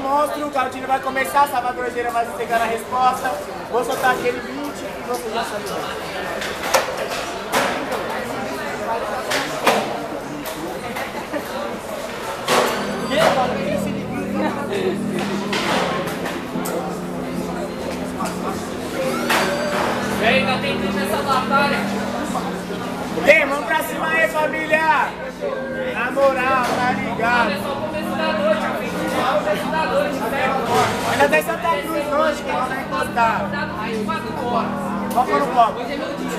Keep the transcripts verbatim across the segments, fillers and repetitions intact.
monstro, o Claudinho vai começar, Salvador Geira vai pegar a resposta. Vou soltar aquele beat e você já sabe. E aí, tá tentando essa batalha? Vem, vamos pra cima aí, família! Na moral, tá ligado? É só o começo da noite, filho. Só o começo da noite, certo? Ainda tem Santa Cruz hoje, que vai encostar. Qual foi o copo? Hoje é meu dia.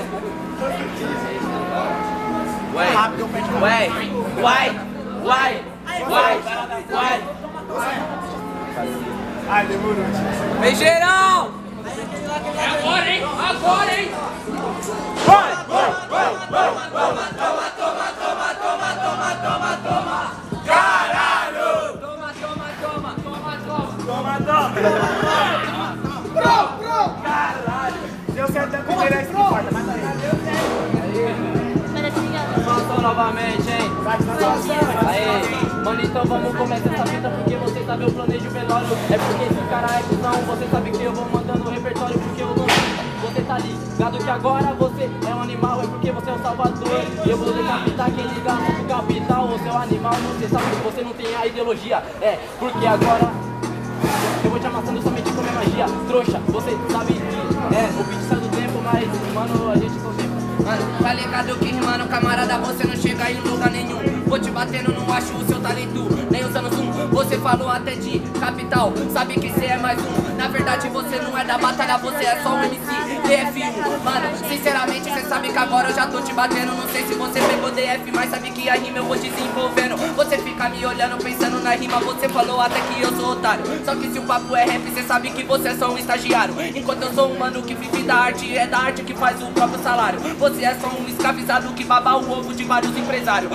Ué, ué, uai, uai, uai, uai. Ai, demorou. Vem geral! É agora, hein? Agora, hein? Vai, vai, vai, vai, Toma, toma, toma, toma, toma, toma, toma, toma. Caralho! Toma, toma, toma, toma, toma. toma, toma. Pro, pro! Caralho. Deu certo a primeira, isso que importa, mas tá aí. Soltou novamente, hein? Vai, vai, vai. Aí, mano, então vamos começar essa fita porque você sabe eu planejo o velório. É porque esse cara é cuzão, você sabe que eu vou mandando o repertório porque eu não sei. Você tá ligado que agora você é um animal, é porque você é um salvador. E eu vou decapitar aquele gato do capital, o seu animal, você sabe que você não tem a ideologia. É, porque agora eu vou te amassando somente com minha magia. Trouxa, você sabe que é, o beat sai do tempo, mas, mano, a gente só sempre. Mano, tá ligado que rimando, camarada, você não chega em lugar nenhum. Vou te batendo, não acho o seu talento, nem usando zoom. Você falou até de capital, sabe que cê é mais um. Na verdade você não é da batalha, você é só um M C D F um. Mano, sinceramente cê sabe que agora eu já tô te batendo. Não sei se você pegou D F, mas sabe que a rima eu vou desenvolvendo. Você fica me olhando, pensando na rima, você falou até que eu sou otário. Só que se o papo é rap, cê sabe que você é só um estagiário. Enquanto eu sou um mano que vive da arte, é da arte que faz o próprio salário. Você é só um escravizado que baba o ovo de vários empresários.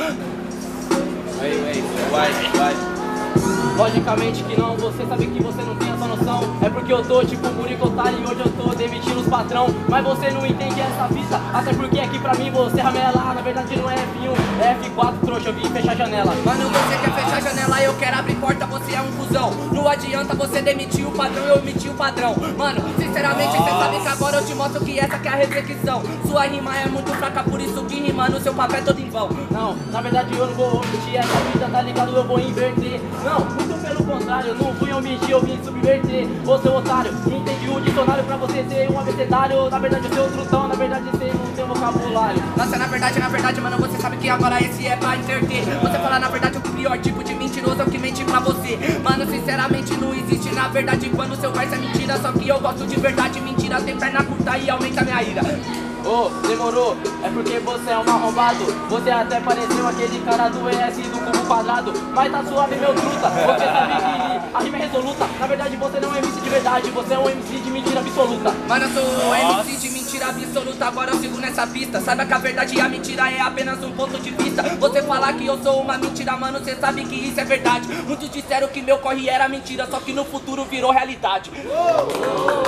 Vai, vai, vai, vai. Logicamente que não, você sabe que você não tem essa noção. É porque eu tô tipo Buricotari e hoje eu tô demitindo os patrão. Mas você não entende essa fita, até porque aqui pra mim você ramela. Na verdade não é F um, é F quatro, trouxa, eu vim fechar a janela. Mano, você quer fechar a janela, eu quero abrir porta, você é um cuzão. Não adianta você demitir o padrão, eu omiti o padrão. Mano, sinceramente você sabe que agora eu te mostro que essa que é a reflexão. Sua rima é muito fraca, por isso que rimando seu papel é todo em vão. Não, na verdade eu não vou omitir essa vida, tá ligado? Eu vou inverter. Não, muito pelo contrário, eu não fui omitir, eu vim subverter. Ô seu otário, entendi o dicionário pra você ser um abecedário. Na verdade eu sou outro tão, na verdade você não tem vocabulário. Nossa, na verdade, na verdade, mano, você sabe que agora esse é pra interter. Você fala na verdade o pior tipo de mentiroso é o que mente pra você. Mano, sinceramente não existe na verdade quando seu verso é mentira. Só que eu gosto de verdade, mentira tem perna curta e aumenta minha ira. Ô, oh, demorou, é porque você é um arrombado. Você até pareceu aquele cara do E S do cubo quadrado. Mas tá suave, meu truta, você sabe que a rima é resoluta. Na verdade você não é M C de verdade, você é um M C de mentira absoluta. Mano, eu sou um M C de mentira absoluta, agora eu sigo nessa pista. Saiba que a verdade e a mentira é apenas um ponto de vista. Você falar que eu sou uma mentira, mano, você sabe que isso é verdade. Muitos disseram que meu corre era mentira, só que no futuro virou realidade. Oh, oh.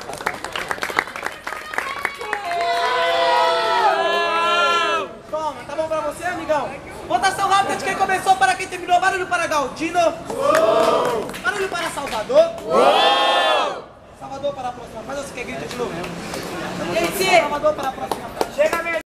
Votação rápida de quem começou para quem terminou. Barulho para Galdino. Uou! Barulho para Salvador. Uou! Salvador para a próxima. Faz você que grita de novo. E aí, Salvador para a próxima. Chega mesmo.